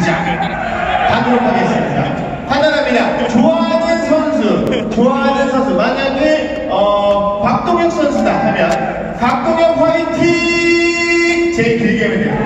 시작 하도록 하겠습니다. 간단합니다. 좋아하는 선수 만약에 박동혁 선수다 하면 박동혁 화이팅 제일 길게 하면 돼요.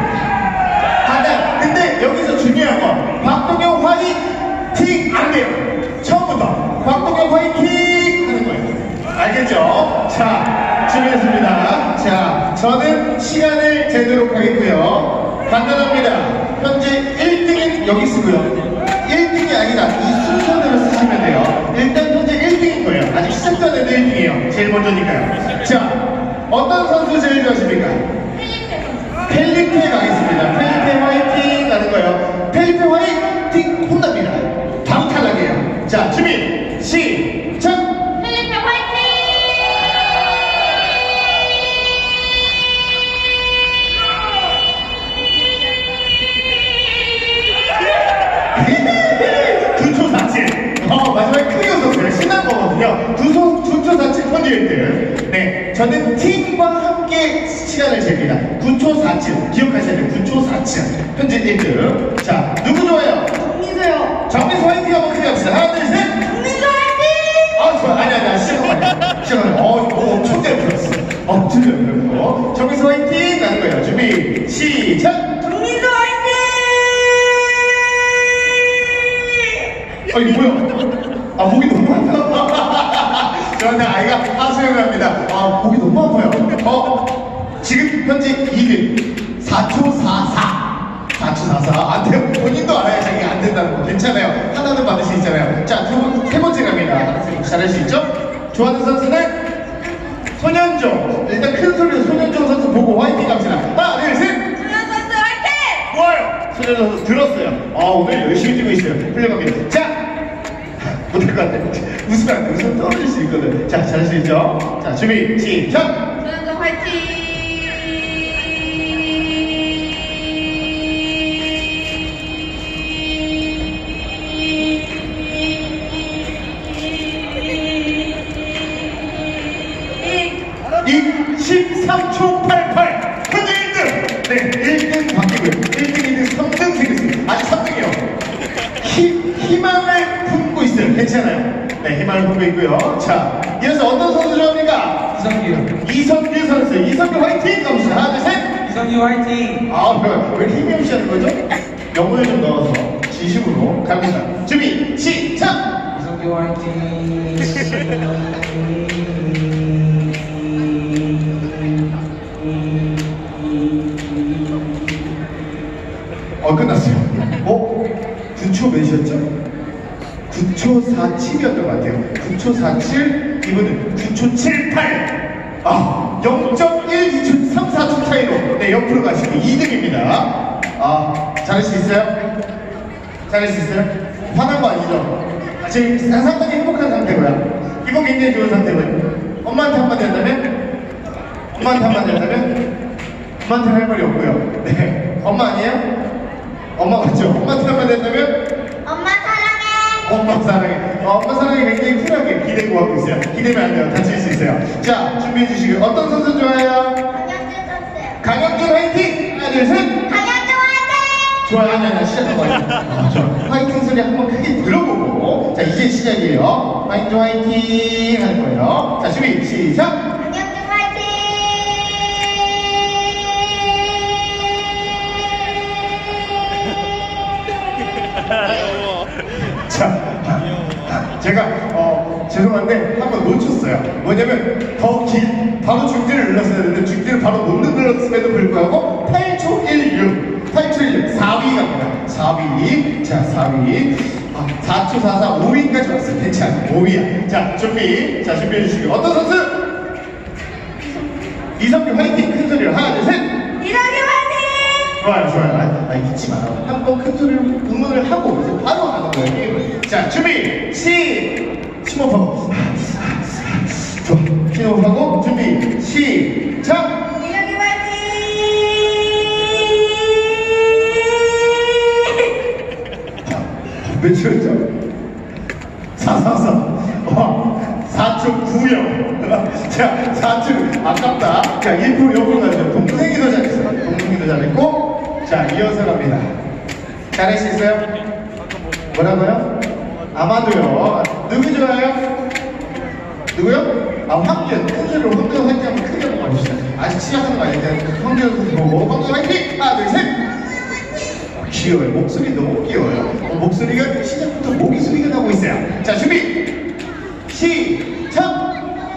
근데 여기서 중요한 거 박동혁 화이팅 안 돼요. 처음부터 박동혁 화이팅 하는 거예요. 알겠죠? 자, 준비했습니다. 자, 저는 시간을 재도록 하겠고요. 간단합니다. 현재 1등은 여기 쓰고요. 1등이 아니라 이 순서대로 쓰시면 돼요. 일단 현재 1등인 거예요. 아직 시작도 안 해도 1등이에요. 제일 먼저니까요. 자, 어떤 선수 제일 좋아하십니까? 펠리페 선수. 펠리페 가겠습니다. 펠리페 화이팅 하는 거예요. 펠리페 화이팅 혼납니다. 바로 탈락이에요. 자, 준비 시작! 펠리페 화이팅! 마지막에 크게 웃었어요. 신난 거거든요. 9초 47 현재 1등. 네, 저는 팀과 함께 시간을 잽니다. 9초 47 기억하셔야 돼요. 9초 47 현재 1등. 자, 누구 좋아요? 정민수요. 정민수 화이팅 한번 크게 합시다. 하나, 둘, 셋. 정민수 화이팅! 아, 좋아. 아니, 시작하네. 엄청 잘 풀었어. 엄청 잘 풀었고. 정민수 화이팅 하는 거예요. 준비, 시작! 정민수 화이팅! 아, 이거 뭐야? 아, 목이 너무 아파. 저한테 아이가 하소연을 합니다. 아, 목이 너무 아파요. 지금 현재 2등. 4초 44. 4초 44. 안 돼요. 본인도 알아요. 자기가 안 된다는 거. 괜찮아요. 하나는 받을 수 있잖아요. 자, 세 번째 갑니다. 잘할 수 있죠? 좋아하는 선수는 손현종. 일단 큰 소리로 손현종 선수 보고 화이팅 합시다. 하나, 둘, 셋. 손현 선수 화이팅! 좋아요. 손현종 선수 들었어요. 아, 오늘 열심히 뛰고 있어요. 훌륭합니다. 자, 못할 것 같아. 웃으면 안 돼. 웃으면 떨어질 수 있거든. 자, 잘할 수 있죠? 자, 준비, 시작! 손현종 화이팅! 이 13초 88 현재 1등! 네, 1등 바뀌고요. 1등, 2등, 3등 생겼습니다. 아직 3등이요. 희망을 품고 있어요. 괜찮아요. 네, 희망을 품고 있고요. 자, 이어서 어떤 선수 좋아합니까? 이성규 선수. 이성규 화이팅! 갑시다. 하나, 둘, 셋! 이성규 화이팅! 아, 왜 이렇게 힘이 없이 하는 거죠? 영혼을 좀 넣어서 진심으로 갑니다. 준비, 시작! 이성규 화이팅! 끝났어요. 9초 몇이었죠? 9초 47이었던 것 같아요. 9초 47, 이분은 9초 78. 0.1, 2초, 3, 4초 차이로 네, 옆으로 가시고 2등입니다. 잘할 수 있어요? 잘할 수 있어요? 화난 거 아니죠? 지금 상당히 행복한 상태고요. 기분 굉장히 좋은 상태고요. 엄마한테 한마디 한다면? 엄마한테 한마디 한다면? 엄마한테 할 말이 없고요. 네. 엄마 아니에요? 엄마 맞죠? 엄마한테 한마디 한다면? 엄마 사랑해! 엄마 사랑해. 엄마 사랑해 굉장히 쿨하게 기대고 하고 있어요. 기대면 안 돼요. 다칠 수 있어요. 자, 준비해 주시고요. 어떤 선수 좋아해요? 강현준 선수. 강혁준 화이팅! 하나, 둘, 셋! 강현준 화이팅! 좋아요. 아니, 시작하고 좋아. 화이팅 소리 한번 크게 들어보고. 자, 이제 시작이에요. 화이팅 화이팅 하는 거예요. 자, 준비, 시작! 강현준 화이팅! 자, 제가 죄송한데 한번 놓쳤어요. 뭐냐면 바로 중지를 눌렀어야 되는데 중지를 바로 못 눌렀음에도 불구하고 8초 16 4위 갑니다. 4위. 자, 4위. 4초 44 5위까지 왔어요. 괜찮아요. 5위야. 자, 준비. 자, 준비해 주시고 어떤 선수? 이성규 화이팅! 큰 소리로 하나, 둘, 셋! 이성규 화이팅! 좋아요. 잊지 마라. 한 번 큰 소리로 응원을 하고 이제 바로 하는 거예요, 게임을. 자, 준비! 심호흡하고. 좋아. 심호흡하고, 준비, 시작! 이성규 화이팅! 몇 초였죠? 444. 4초 90. 자, 4초. 아깝다. 자, 1% 옆으로 가죠. 동생이 더 잘했어요. 동생이 더 잘했고. 자, 이어서 갑니다. 잘할 수 있어요? 뭐라고요? 아마도요. 누구 좋아요? 누구요? 아, 황규현. 큰 소리로 황규현 화이팅 한번 크게 한번 가봅시다. 아직 시작하는 거 아니니까 황규현 선수 보고 황규현 화이팅! 하나, 둘, 셋! 귀여워요. 목소리 너무 귀여워요. 목소리가 시작부터 모기 소리가 나고 있어요. 자, 준비! 시작!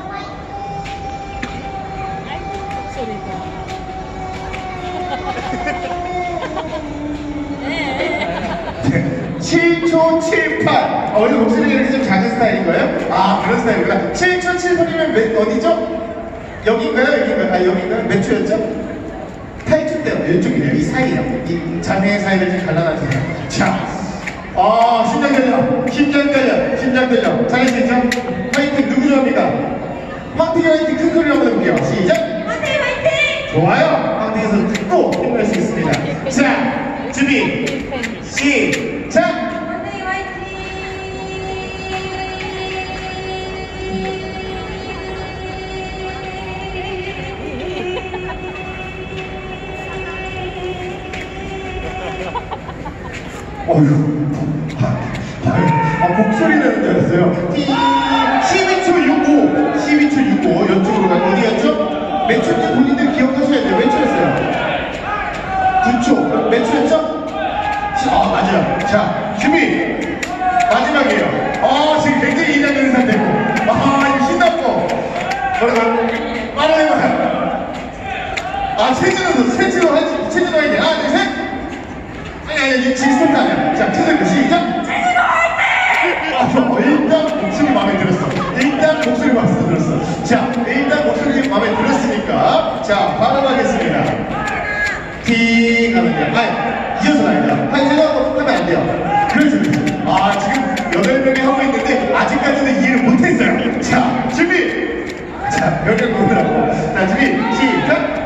7초 78. 원래 목소리가 이렇게 좀 작은 스타일인 거예요? 아, 그런 스타일이구나. 7초 78이면 어디죠? 여기인가요? 여기인가요? 아, 여기인가요? 몇 초였죠? 8초 때요. 이쪽이네요. 이 사이요. 이 자매의 사이를 좀 갈라놔주세요. 자, 심장 들려. 심장 들려. 심장 들려. 잘할 수 있죠? 화이팅 누구 좋아합니까? 황태기 화이팅 큰 소리로 한번 해볼게요. 시작! 화이팅 화이팅! 좋아요. 황태기에서 듣고 힘낼 수 있습니다. 자, 준비. 시작! 화이팅 화이팅! 목소리 내는 줄 알았어요. 12초 65. 12초 65. 이쪽으로 가. 어디였죠? 몇 초인지 본인들 기억하셔야 돼요. 몇 초였어요? 9초. 몇 초였죠? 맞아요. 자, 준비. 마지막이에요. 지금 굉장히 긴장되는 상태고. 이거 신났고. 뭐라고요? 빠르게만. 체진호 화이팅. 하나, 둘, 셋. 아니, 지금 스타트 아니야. 자, 체진호 시작. 체진호 화이팅! 일단 목소리 마음에 들었어. 자, 일단 목소리 마음에 들었으니까. 자, 바로 가겠습니다. 팅 하면 돼요. 이어서 가야 돼요. 한시간 하면 안 돼요. 그렇죠. 지금 8명이 하고 있는데 아직까지는 이해를 못했어요. 자, 준비. 자, 몇명 보느라고. 자, 준비. 시작.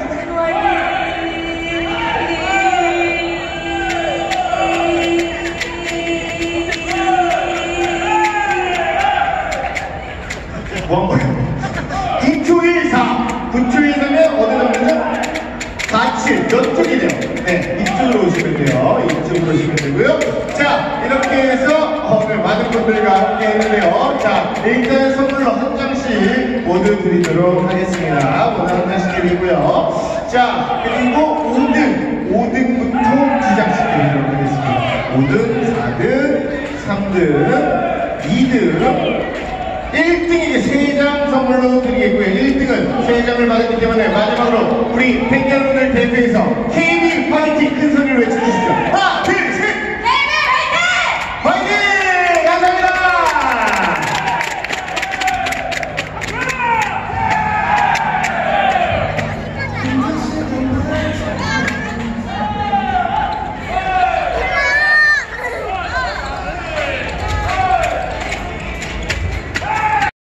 뭐 한 거예요? 9초 14. 9초 14면 어디 나오면요? 47. 이쪽이네요. 네, 이쪽으로 오시면 돼요. 이쪽으로 오시면 되고요. 자, 이렇게 해서 오늘 많은 분들과 함께 했는데요. 자, 일단 선물로 한 장씩 모두 드리도록 하겠습니다. 모두 한 장씩 드리고요. 자, 그리고 5등부터 2장씩 드리도록 하겠습니다. 5등, 4등, 3등, 2등, 1등에게 3장 선물로 드리겠고요. 1등은 3장을 받았기 때문에 마지막으로 우리 팬 여러분들 대표해서 KB 화이팅 큰 소리로 외쳐주세요.